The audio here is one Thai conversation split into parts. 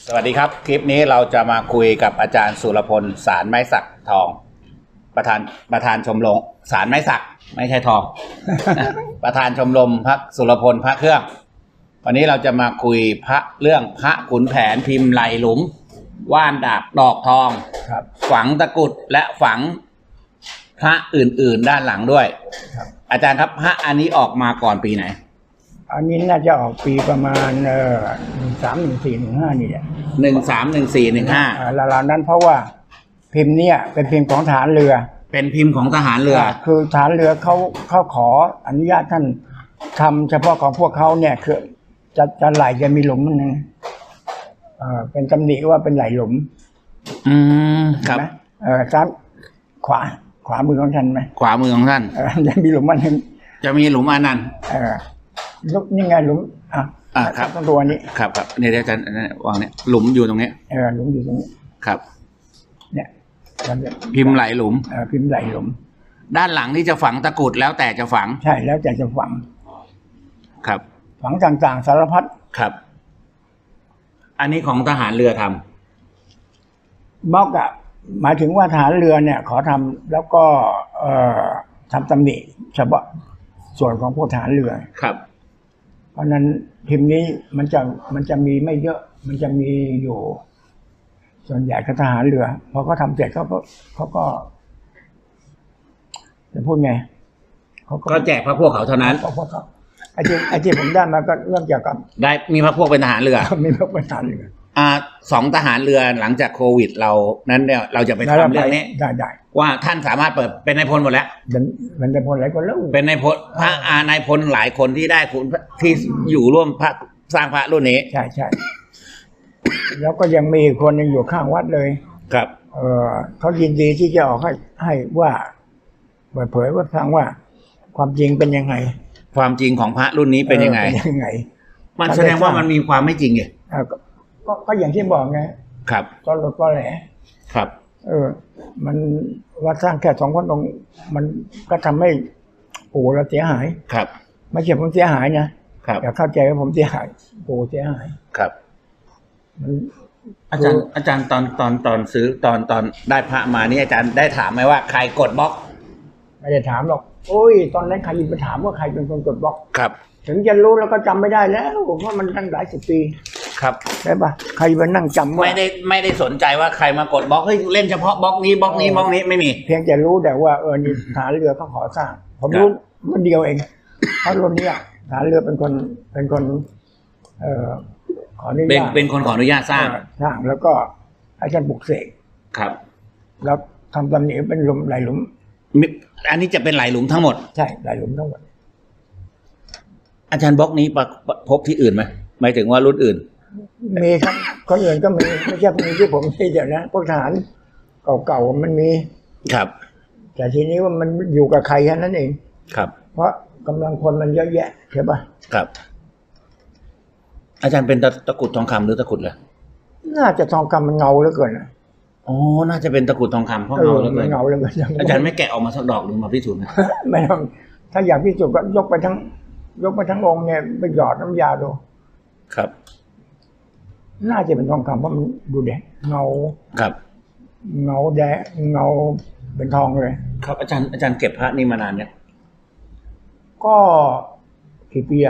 สวัสดีครับคลิปนี้เราจะมาคุยกับอาจารย์สุรพลสารไม้สักทองประธานชมรมสารไม้สักไม่ใช่ทอง ประธานชมรมพระสุรพลพระเครื่องวันนี้เราจะมาคุยเรื่องพระขุนแผนพิมพ์ไหลหลุมว่านดอกทองครับฝังตะกรุดและฝังพระอื่นๆด้านหลังด้วยอาจารย์ครับพระอันนี้ออกมาก่อนปีไหนอันนี้น่าจะออกปีประมาณ131415นี่แหละ 131415 ราวๆนั้นเพราะว่าพิมพ์เนี่ยเป็นพิมพ์ของทหารเรือเป็นพิมพ์ของทหารเรือคือทหารเรือเขาขออนุญาตท่านทำเฉพาะของพวกเขาเนี่ยคือจะไหลจะมีหลุมนึงเป็นตำหนิว่าเป็นไหลหลุมครับซ้ายขวามือของท่านไหมขวามือของท่านจะมีหลุมอันนึงจะมีหลุมอันนั้นนี่ไงหลุมครับตัวนี้ครับเนี่ยอาจารย์วางเนี่ยหลุมอยู่ตรงนี้หลุมอยู่ตรงนี้ครับเนี่ยพิมพ์ไหลหลุมพิมพ์ไหลหลุมด้านหลังนี่จะฝังตะกรุดแล้วแต่จะฝังใช่แล้วแต่จะฝังครับฝังต่างๆสารพัดครับอันนี้ของทหารเรือทำบล็อกหมายถึงว่าทหารเรือเนี่ยขอทำแล้วก็ทำตำหนิเฉพาะส่วนของพวกทหารเรือครับเพราะนั้นพิมพ์นี้มันจะมีไม่เยอะมันจะมีอยู่ส่วนใหญ่ก็ทหารเรือพอเขาทำเสร็จเขาก็จะพูดไงก็แจกพระพวกเขาเท่านั้นพวกเขาไอ้ที่ผมได้มาก็เรื่องเกี่ยวกับได้มีพระพวกเป็นทหารเรือมีพระเป็นทหารเรือ 2ทหารเรือหลังจากโควิดเรานั้นเนี่ยเราจะไปทำเรื่องนี้ได้ว่าท่านสามารถเปิดเป็นนายพลหมดแล้วเป็นนายพลหลายคนแล้วเป็นนายพลพระนายพลหลายคนที่ได้คุณที่อยู่ร่วมพระสร้างพระรุ่นนี้ใช่แล้วก็ยังมีคนยังอยู่ข้างวัดเลยครับเขายินดีที่จะออกให้ว่าเปิดเผยว่าฟังว่าความจริงเป็นยังไงความจริงของพระรุ่นนี้เป็นยังไงมันแสดงว่ามันมีความไม่จริงไงก็อย่างที่บอกไงครับก็หลดก็แหลครับมันวัดสร้างแค่2,000 องค์มันก็ทำให้ปู่เราเสียหายครับไม่ใช่ผมเสียหายนะครับอย่าเข้าใจว่าผมเสียหายปู่เสียหายครับอาจารย์ตอนซื้อตอนได้พระมานี่อาจารย์ได้ถามไหมว่าใครกดบล็อกไม่ได้ถามหรอกโอ้ยตอนนั้นใครไปถามว่าใครเป็นคนกดบล็อกครับถึงจะรู้แล้วก็จำไม่ได้แล้วผมว่ามันตั้งหลาย10 ปีครับได้ปะใครมานั่งจำว่าไม่ได้สนใจว่าใครมากดบล็อกเฮ้ยเล่นเฉพาะบล็อกนี้ไม่มีเพียงแต่รู้แต่ว่านี่ทหารเรือเขาขอสร้างผมรู้มันเดียวเองเพราะรุ่นนี้ทหารเรือเป็นคนขออนุญาตเป็นคนขออนุญาตสร้างแล้วก็ให้ท่านปลุกเสกครับแล้วทำตำหนิเป็นหลุมไหลหลุมอันนี้จะเป็นไหลหลุมทั้งหมดใช่ไหลหลุมทั้งหมดอาจารย์บล็อกนี้พบที่อื่นไหมหมายถึงว่ารุ่นอื่นมีครับคนอื่นก็มีไม่ใช่มีที่ผมที่เดี๋ยวนะพวกทหารเก่าๆมันมีครับแต่ทีนี้ว่ามันอยู่กับใครแค่นั้นเองครับเพราะกำลังคนมันเยอะแยะใช่ปะครับอาจารย์เป็นตะกรุดทองคำหรือตะกรุดอะไรน่าจะทองคำมันเงาเหลือเกินอ๋อน่าจะเป็นตะกรุดทองคำเพราะเงาเหลือเกินอาจารย์ไม่แกะออกมาสักดอกหนึ่งมาพิสูจน์นะไม่ต้องถ้าอยากพิสูจน์ก็ยกไปทั้งองค์เนี่ยไปหยอดน้ำยาดูครับน่าจะเป็นทองคำเพราะมันดูแดงเงาครับเงาแดงเงาเป็นทองเลยครับอาจารย์เก็บพระนี่มานานเนี่ยก็กี่ปี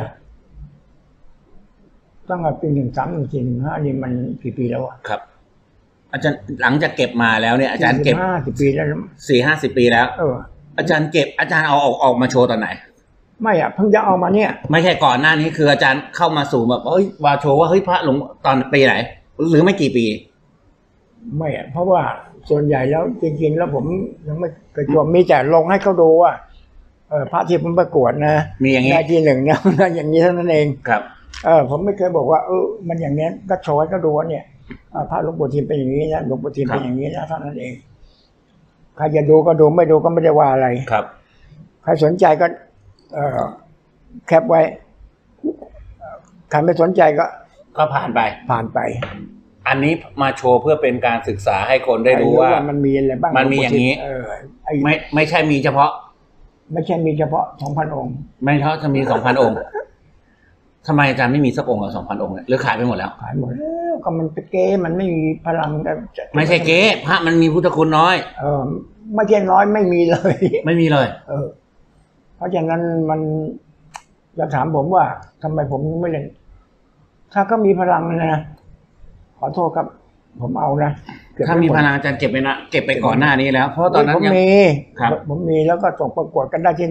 ตั้งแต่ปี131415นี่มันกี่ปีแล้วครับอาจารย์หลังจากเก็บมาแล้วเนี่ยอาจารย์เก็บ 50 ปีแล้ว 40-50 ปีแล้วอาจารย์เก็บอาจารย์เอาออกมาโชว์ตอนไหนไม่เพิ่งจะเอามาเนี่ยไม่ใช่ก่อนหน้านี้คืออาจารย์เข้ามาสู่แบบว่าโชว์ว่าเฮ้ยพระหลวงตอนปีไหนหรือไม่กี่ปีไม่เพราะว่าส่วนใหญ่แล้วจริงๆแล้วผมยังไม่เคยชมมีแต่ลงให้เขาดูว่าพระที่ผมประกวดนะมีอย่างนี้ได้ที่1นะอย่างนี้เท่านั้นเองครับผมไม่เคยบอกว่ามันอย่างนี้ก็โชว์ให้เขาดูว่าเนี่ยพระหลวงปู่ทิมเป็นอย่างนี้นะหลวงปู่ทิมเป็นอย่างนี้นะเท่านั้นเองใครจะดูก็ดูไม่ดูก็ไม่ได้ว่าอะไรครับใครสนใจก็แคปไว้ใครไม่สนใจก็ผ่านไปอันนี้มาโชว์เพื่อเป็นการศึกษาให้คนได้รู้ว่ามันมีอะไรบ้างมันมีอย่างนี้ไม่ใช่มีเฉพาะไม่ใช่มีเฉพาะ 2,000 องค์ไม่เท่าจะมี 2,000 องค์ทำไมอาจารย์ไม่มีสักองค์ละ2,000 องค์เนี่ยหรือขายไปหมดแล้วขายหมดแล้วก็มันไปเก้มันไม่มีพลังไม่ใช่เก๊พระมันมีพุทธคุณน้อยไม่ใช่น้อยไม่มีเลยไม่มีเลยเพราะฉะนั้นมันจะถามผมว่าทำไมผมไม่เล่นถ้าก็มีพลังนะขอโทษครับ ผมเอานะถ้ามีพลังอาจารย์เก็บไปนะเก็บไปก่อนหน้านี้แล้วเพราะตอนนั้นผมยังมีครับผมมีแล้วก็ส่งประกวดกันได้ที่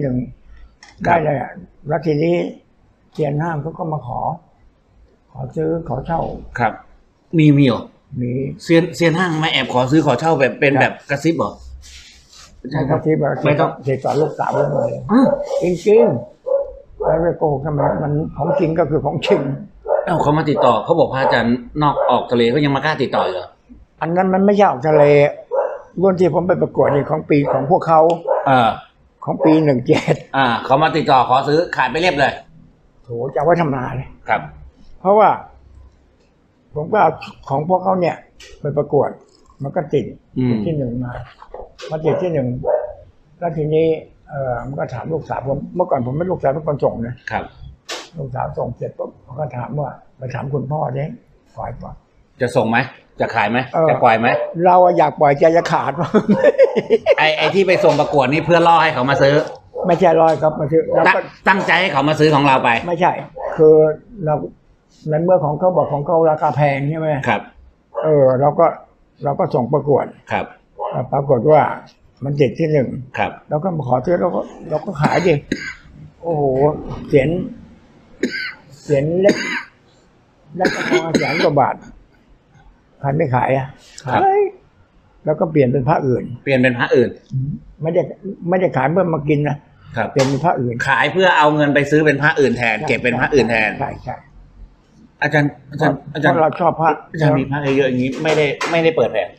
1ได้เลยอะแล้วทีนี้เซียนห้างเขาก็มาขอซื้อขอเช่าครับ มีเหรอมีเซียนห้างมาแอบขอซื้อขอเช่าแบบเป็นแบบกระซิบเหรอใช่ครับที่แบบไม่ต้องเด็กสอนลูกสาวเลยอ้าวจริงๆแล้วไปโกหกทำไมมันของจริงก็คือของจริงเอ้าเขามาติดต่อเขาบอกพระอาจารย์นอกออกทะเลก็ยังมากล้าติดต่อเหรออันนั้นมันไม่ใช่ออกทะเลรุ่นที่ผมไปประกวดนี่ของปีของพวกเขา ของปี17 เขามาติดต่อขอซื้อขายไปเรียบเลยโถจะเอาไว้ทำนาเลยครับเพราะว่า ผมก็เอาของพวกเขาเนี่ย ไปประกวด มันก็ติดที่1มาติดที่1แล้วทีนี้มันก็ถามลูกสาวผมเมื่อก่อนผมไม่ลูกสาวเป็นคนส่งนะครับ ลูกสาวส่งเสร็จปุ๊บเขาก็ถามว่าไปถามคุณพ่อเนี่ยปล่อยป่ะจะส่งไหมจะขายไหมจะปล่อยไหมเราอยากปล่อยใจจะขาดไอที่ไปส่งประกวดนี่เพื่อล่อให้เขามาซื้อไม่ใช่ร้อยครับมาซื้อเราก็ตั้งใจให้เขามาซื้อของเราไปไม่ใช่ คือเราในเมื่อของเขาบอกของเขาราคาแพงใช่ไหมครับเราก็ส่งประกวดครับปรากฏว่ามันติดที่1 ครับเราก็มาขอซื้อเราก็ขายดิโอ้โหเสียนเล็กประมาณ100,000 กว่าบาทใครไม่ขายอ่ะขายแล้วก็เปลี่ยนเป็นพระอื่นเปลี่ยนเป็นพระอื่นไม่ได้ขายเพื่อมากินนะครับ เปลี่ยนเป็นพระอื่นขายเพื่อเอาเงินไปซื้อเป็นพระอื่นแทน เก็บเป็นพระอื่นแทนใช่อาจารย์เพราะเราชอบพระอาจารย์มีพระเยอะๆอย่างนี้ไม่ได้เปิดแผง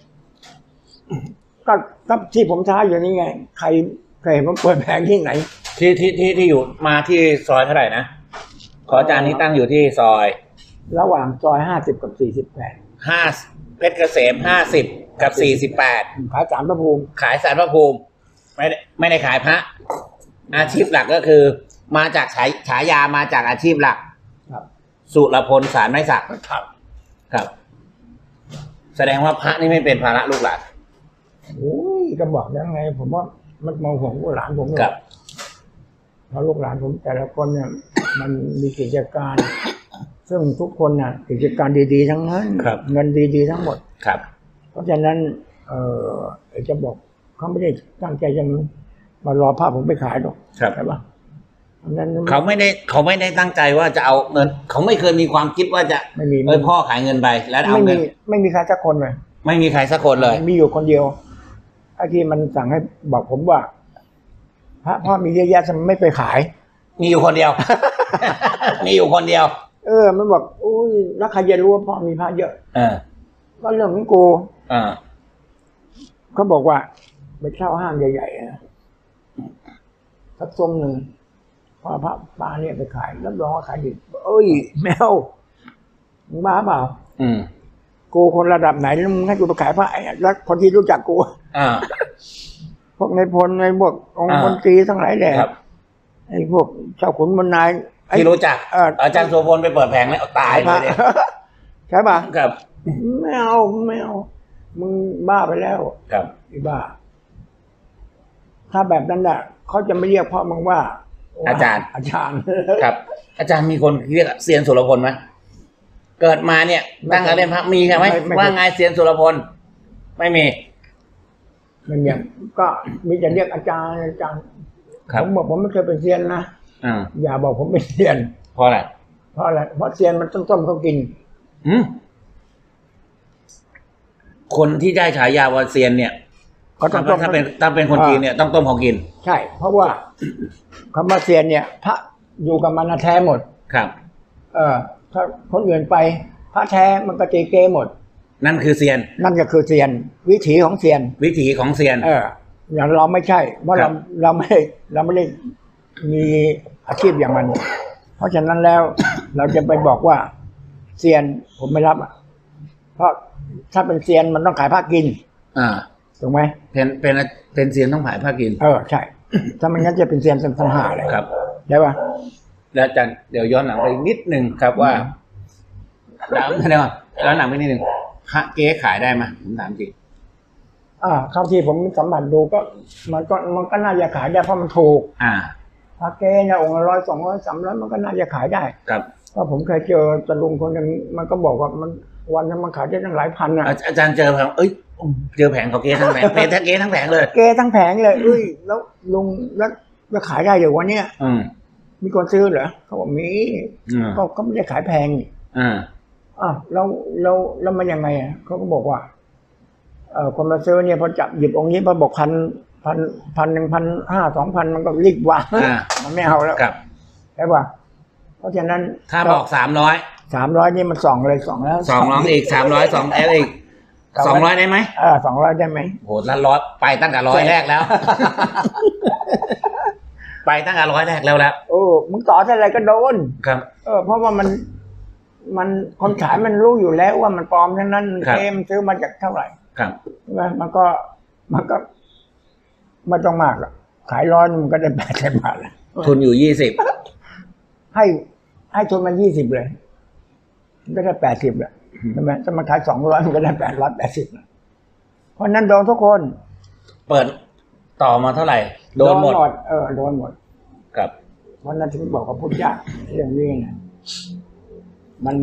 ก็ที่ผมท้าอยู่นี่ไงใครเห็นผมเปิดแผงที่ไหนที่อยู่มาที่ซอยเท่าไหร่นะขออาจารย์นี้ตั้งอยู่ที่ซอยระหว่างซอย50 กับ 5เพชรเกษม50 กับ 48 ขายสารพระภูมิขายสารพระภูมิไม่ได้ขายพระ อาชีพหลักก็คือ มาจากฉายามาจากอาชีพหลักครับสุรพลสารไม้สัก ครับ แสดงว่าพระนี่ไม่เป็นภาระลูกหลานโอ้ยก็บอกยังไง ผมว่ามันมองห่วงลูกหลานผมเลยครับเพราะลูกหลานผมแต่ละคนเนี่ย มันมีกิจการ ซึ่งทุกคนน่ะกิจการดีๆทั้งนั้นครับเงินดีๆทั้งหมดครับเพราะฉะนั้นจะบอกเขาไม่ได้ตั้งใจจะมารอภาพผมไปขายหรอกครับใช่ปะเพราะฉะนั้นเขาไม่ได้ตั้งใจว่าจะเอาเงิน เขาไม่เคยมีความคิดว่าจะไม่มีพ่อขายเงินไปแล้วเอาเงินไม่มีใครสักคนเลยไม่มีใครสักคนเลยมีอยู่คนเดียวไอ้ที่มันสั่งให้บอกผมว่าพระพ่อมีเยอะแยะทำไมไม่ไปขายมีอยู่คนเดียว มีอยู่คนเดียวมันบอกอุ้ยแล้วใครจะรู้ว่าพ่อมีพระเยอะ ก็เรื่องของกู เขาบอกว่าไปเช่าห้างใหญ่ๆนะสักทรงหนึ่งพอพระปลาเนี่ยไปขายรับรองว่าขายดีเอ้ยแมวมึงบ้าเปล่ากูคนระดับไหนแล้วมึงให้กูไปขายพระแล้วคนที่รู้จักกูพวกในพลในพวกองค์มนตรีทั้งหลายแหละไอ้พวกเจ้าขุนมนายที่รู้จักอาจารย์โสพลไปเปิดแผงแล้วตายเลยเนี่ยใช่ป่ะครับไม่เอามึงบ้าไปแล้วครับไอ้บ้า ถ้าแบบนั้นน่ะเขาจะไม่เรียกพ่อมึงว่าอาจารย์ครับอาจารย์มีคนเรียกเซียนสุรพลไหมเกิดมาเนี่ยตั้งแต่เล่นพระมีใช่ไหมว่าไงเซียนสุรพลไม่มีมันอย่างก็มีแต่เรียกอาจารย์ผมบอกผมไม่เคยเป็นเซียนนะอย่าบอกผมเป็นเซียนเพราะอะไรเพราะเซียนมันต้มเขากินคนที่ได้ฉายาว่าเซียนเนี่ยก็ต้องถ้าเป็นคนจีนเนี่ยต้องต้มเขากินใช่เพราะว่าคำว่าเซียนเนี่ยพระอยู่กับมันแท้หมดครับถ้าคนอื่นไปพระแท้มันก็เจเกหมดนั่นคือเซียนนั่นก็คือเซียนวิถีของเซียนอย่างเราไม่ใช่เพราะเราไม่ได้มีอาชีพอย่างมันเพราะฉะนั้นแล้วเราจะไปบอกว่าเซียนผมไม่รับเพราะถ้าเป็นเซียนมันต้องขายผ้ากินถูกไหมเป็นเซียนต้องขายผ้ากินใช่ถ้าไม่งั้นจะเป็นเซียนสังหารเลยครับได้ป่ะแล้วอาจารย์เดี๋ยวย้อนหลังไปนิดนึงครับว่าแล้วหนังไปนิดนึงพระเก๊ขายได้ไหมผมถามจริงคราวที่ผมสัมผัสดูก็มันก็น่าจะขายได้เพราะมันถูกพระเก๊เนี่ยองค์ละ100 200 300มันก็น่าจะขายได้ครับเพราะผมเคยเจอตะลุงคนหนึ่งมันก็บอกว่ามันวันนึงมันขายได้ตั้งหลายพันอ่ะอาจารย์เจอแผงเจอแผงเขาเก๊ทั้งแผงเก๊ทั้งแผงเลยเก๊ทั้งแผงเลยแล้วลุงแล้วขายได้เดี๋ยววันเนี้ยมีคนซื้อเหรอเขาบอกมีก็ไม่ได้ขายแพงแล้วมันยังไงอ่ะเขาก็บอกว่าคนมาซื้อเนี่ยพอจับหยิบองค์นี้พอบอก1,000 1,500 2,000มันก็รีบวางมันไม่เอาแล้วใช่ป่ะเพราะฉะนั้นถ้าบอก300 นี่มัน2เลย2แล้ว 2ร้องอีก300 2แอลอีก200ได้ไหม 200ได้ไหมโหละ100ไปตั้งแต่100แรกแล้วไปตั้งแต่100แรกแล้วมึงต่อเท่าไรก็โดนครับเพราะว่ามันคนขายมันรู้อยู่แล้วว่ามันปลอมทั้งนั้นเกมซื้อมาจากเท่าไหร่ครับมันก็ไม่ต้องมากหรอกขาย100มันก็ได้80 บาทแล้วทุนอยู่20 ให้ทุนมัน20เลยมันก็ได้80แล้วใช่ไหมถ้ามันขาย200มันก็ได้880แล้วเพราะนั้นโดนทุกคนเปิดต่อมาเท่าไหร่โดนหมดโดนหมดครับเพราะนั้นถึงบอกว่าพูดยากเรื่องนี้นะมัน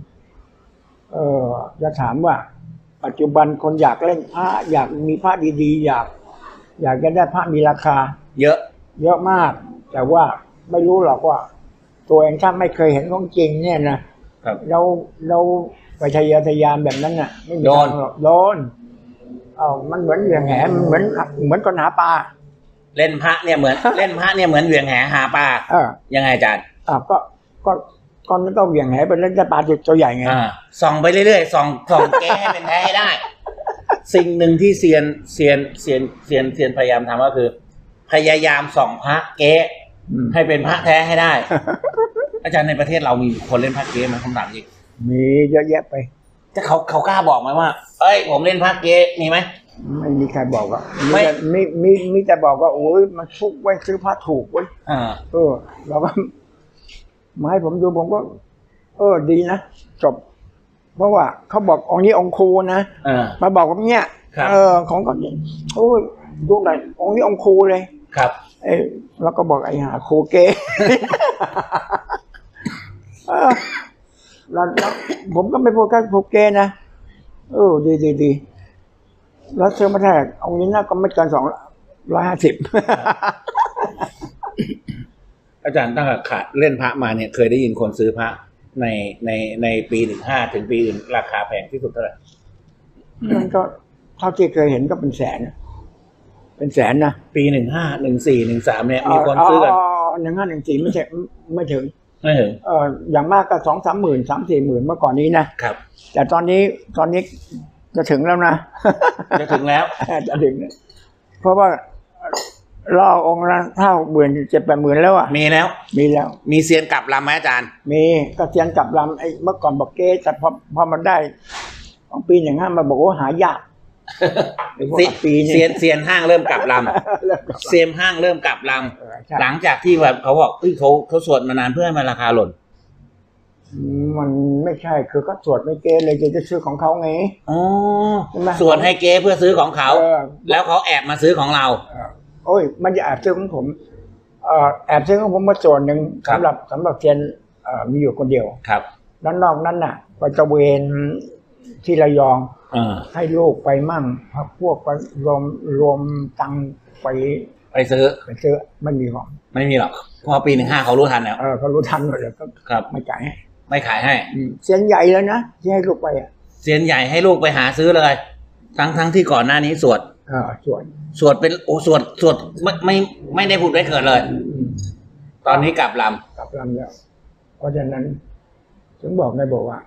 จะถามว่าปัจจุบันคนอยากเล่นพระอยากมีพระดีๆอยากจะได้พระมีราคาเยอะมากแต่ว่าไม่รู้หรอกว่าตัวเองถ้าไม่เคยเห็นของจริงเนี่ยนะครับเราไปทะเยอทะยานแบบนั้นน่ะไม่มีทางหรอกโดนมันเหมือนเหวี่ยงแหเหมือนคนหาปลาเล่นพระเนี่ยเหมือนเล่นพระเนี่ยเหมือนเหวี่ยงแหหาปลายังไงอาจารย์ก็มันต้องเหวี่ยงแหไปเล่นได้ปลาตัวใหญ่ไงส่องไปเรื่อยๆส่องแก้ให้เป็นแท้ให้ได้ สิ่งหนึ่งที่เซียนพยายามทำก็คือพยายามส่องพระเก๊ให้เป็นพระแท้ให้ได้ อาจารย์ในประเทศเรามีคนเล่นพระเก๊ไหมคำถามจริงมีเยอะแยะไปจะเขากล้าบอกไหมว่าผมเล่นพระเก๊มีไหมไม่มีใครบอกอ่ะมีแต่บอกว่าโอ้ยมันทุกไว้ซื้อพระถูกไว้เราก็มาให้ผมดูผมก็ดีนะจบเพราะว่าเขาบอกองค์นี้องค์ครูนะมาบอกว่าเนี้ยของก็โอ้ยดูหน่อยองค์นี้องค์ครูเลยครับแล้วก็บอกไอ้หาครูเก๋แล้วผมก็ไม่พูดกับครูเก๋นะดีแล้วซื้อมาแท้องค์นี้น่าก็ไม่เกิน250 อาจารย์ตั้งแต่ขาดเล่นพระมาเนี่ยเคยได้ยินคนซื้อพระในปี15ถึงปีอื่นราคาแพงที่สุดเท่าไหร่มันก็เท่าที่เคยเห็นก็เป็นแสนนะปี15 14 13เนี่ยมีคนซื้อกัน 15 14ไม่ถึงอย่างมากก็2-3 หมื่น 3-4 หมื่นเมื่อก่อนนี้นะครับแต่ตอนนี้จะถึงแล้วนะจะถึงแล้วจะถึงเพราะว่าล่อองค์ละ50,000 7-8 หมื่นแล้วมีแล้วมีเซียนกลับลำไหมอาจารย์มีก็เซียนกลับลำเมื่อก่อนบอกเก๊แต่พอมันได้ของปี15มาบอกว่าหายากเซียนห้างเริ่มกลับลำเซียนห้างเริ่มกลับลำหลังจากที่แบบเขาบอกเขาสวดมานานเพื่อให้มันราคาหล่นมันไม่ใช่คือก็สวดไม่เก๊เลยจะซื้อของเขาไงสวดให้เก๊เพื่อซื้อของเขาแล้วเขาแอบมาซื้อของเรามันจะแอบซื้อของผมแอบซื้อของผมมาส่วนหนึ่งสำหรับเซียนมีอยู่คนเดียวครับแล้วนอกนั้นน่ะไปตะเวนที่ระยองให้ลูกไปมั่งพวกไปรวมตังไปซื้อไม่มีหรอกเพราะปี15เขารู้ทันแล้วเขารู้ทันหมดเลยก็ไม่ขายให้เซียนใหญ่แล้วนะที่ให้ลูกไปเซียนใหญ่ให้ลูกไปหาซื้อเลยทั้งที่ก่อนหน้านี้สวดเป็นสวดไม่ได้พูดได้เกิดเลยตอนนี้กลับลำแล้วเพราะฉะนั้นถึงบอกว่า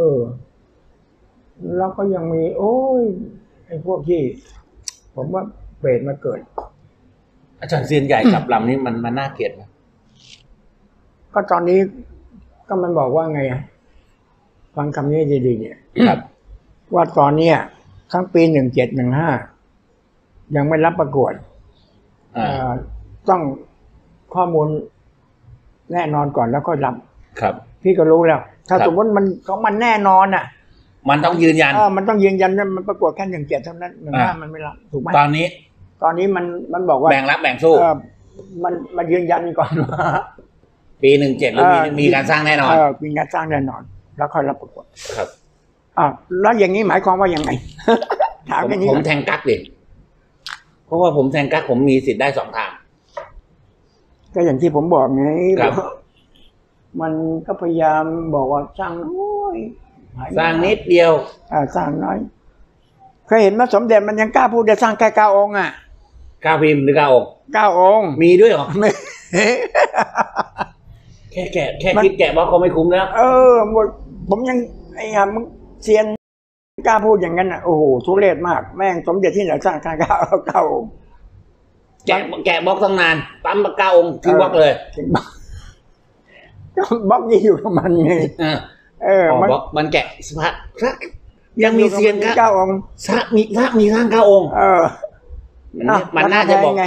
แล้วก็ยังมีไอ้พวกที่ผมว่าเปรตมาเกิดอาจารย์เซียนใหญ่กลับลำนี่มันน่าเกลียดไหมก็ตอนนี้ก็มันบอกว่าไงฟังคำนี้ดีๆเนี่ยครับว่าตอนเนี้ยทั้งปี17 15ยังไม่รับประกวดต้องข้อมูลแน่นอนก่อนแล้วก็รับครับพี่ก็รู้แล้ว ถ้าครับสมมติมันของมันแน่นอนอ่ะมันต้องยืนยันมันต้องยืนยันว่ามันประกวดแค่1-7เท่านั้น1-5มันไม่รับถูกไหมตอนนี้ตอนนี้มันบอกว่าแบ่งรับแบ่งสู้มันยืนยันก่อนว่าปี17แล้วมีการสร้างแน่นอนมีงานสร้างแน่นอน แล้วค่อยรับประกวดครับแล้วอย่างนี้หมายความว่ายังไง ถามอย่างนี้ผมแทงกั๊กดิเพราะว่าผมแทงกั๊กผมมีสิทธิ์ได้2 ทางก็อย่างที่ผมบอกไงครับมันก็พยายามบอกว่าสร้างน้อยสร้างนิดเดียวสร้างน้อยเคยเห็นว่าสมเด็จมันยังกล้าพูดจะสร้างแค่9 องค์อ่ะ 9 พิมพ์หรือ9 องค์ 9 องค์มีด้วยเหรอไม่แค่คิดแกะบล็อกก็ไม่คุ้มแล้วหมดผมยังไอ้ห่ามึงเซียนกล้าพูดอย่างนั้นอ่ะโอ้โหทุเรศมากแม่งสมเด็จที่ไหนสร้างแค่9 องค์แกะบล็อกตั้งนานปั๊มมา9 องค์ทิ้งบล็อกเลยก็บล็อกยี่อยู่กับมันไงบล็อกมันแกะพระยังมีเซียน 9 องค์พระมีสร้าง9 องค์มันน่าจะบอกไง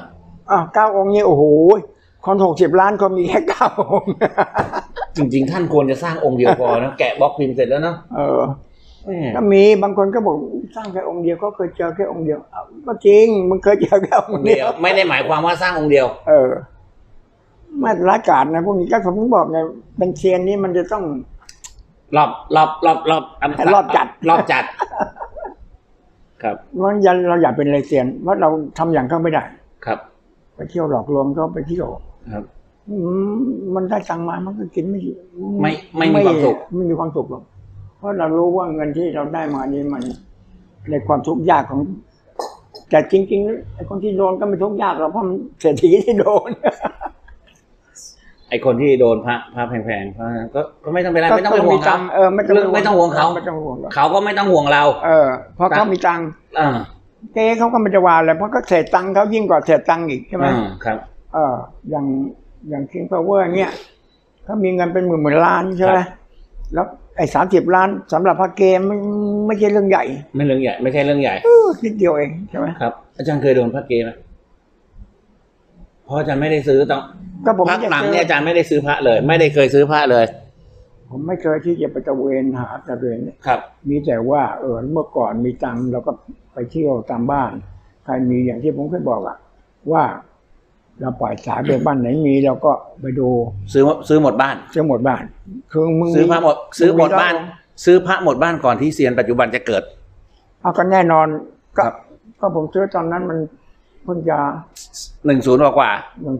9 องค์นี่โอ้โหคน60 ล้านคนมีแค่9 องค์จริงๆท่านควรจะสร้างองค์เดียวพอนะแกะบล็อกพิมพ์เสร็จแล้วเนาะก็มีบางคนก็บอกสร้างแค่องค์เดียวก็เคยเจอแค่องค์เดียวก็จริงมึงเคยเจอแค่องค์เดียวไม่ได้หมายความว่าสร้างองค์เดียวมาตรร้ายกาจนะพวกนี้ก็ผมบอกไงเป็นเซียนนี่มันจะต้องรอบจัดครับมันเราอยากเป็นไรเซียนว่าเราทำอย่างเขาไม่ได้ครับไปเที่ยวหลอกลวงก็ไปเที่ยวครับมันได้ตังมามันก็กินไม่มีความสุขไม่มีความสุขหรอกเพราะเรารู้ว่าเงินที่เราได้มานี้มันในความทุกข์ยากของแต่จริงๆไอ้คนที่โดนก็ไม่ทุกข์ยากหรอกเพราะมันเศรษฐีที่โดนไอ้คนที่โดนพระแพงๆก็ไม่ต้องเป็นไรไม่ต้องไปห่วงเขาไม่ต้องห่วงเขาเขาก็ไม่ต้องห่วงเราเพราะเขามีตังค์เจ๊เขาก็ไม่จะว่าอะไรเพราะก็เศษตังค์เขายิ่งกว่าเศษตังค์อีกใช่ไหมครับอย่างคิงพาวเวอร์เนี่ยเขามีเงินเป็นหมื่นล้านใช่ไหมแล้วไอ้30 ล้านสำหรับพระเกมไม่ใช่เรื่องใหญ่ไม่ใช่เรื่องใหญ่นิดเดียวเองใช่ไหมครับอาจารย์เคยโดนพระเกมไหมเพราะอาจารย์ไม่ได้ซื้อพักหลังเนี่ยอาจารย์ไม่ได้ซื้อพระเลยไม่ได้เคยซื้อพระเลยผมไม่เคยที่จะไปตระเวนหาตระเวนครับมีแต่ว่าเมื่อก่อนมีตังค์เราก็ไปเที่ยวตามบ้านใครมีอย่างที่ผมเคยบอกว่าเราปล่อยสายไปบ้านไหนมีเราก็ไปดูซื้อหมดบ้านคือมึงซื้อพระหมดซื้อหมดบ้านซื้อพระหมดบ้านก่อนที่เซียนปัจจุบันจะเกิดก็แน่นอนก็ผมซื้อตอนนั้นมันเพิ่งจะ 10กว่า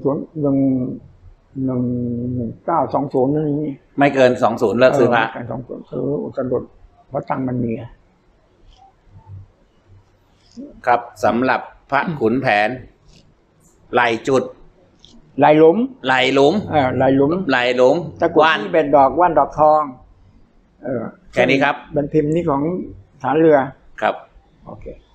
1920นี่ไม่เกิน20เลิกซื้อพระ 20ซื้ออุตรุดเพราะตังค์มันมีครับสำหรับพระขุนแผนไหลจุดไหลหลุมตะกั่วที่เป็นดอกว่านดอกทองแค่นี้ครับเป็นพิมพ์นี้ของฐานเรือครับโอเค